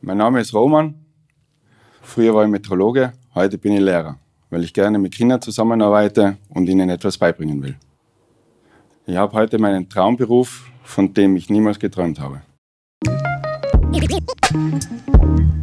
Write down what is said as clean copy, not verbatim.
Mein Name ist Roman. Früher war ich Meteorologe, heute bin ich Lehrer, weil ich gerne mit Kindern zusammenarbeite und ihnen etwas beibringen will. Ich habe heute meinen Traumberuf, von dem ich niemals geträumt habe.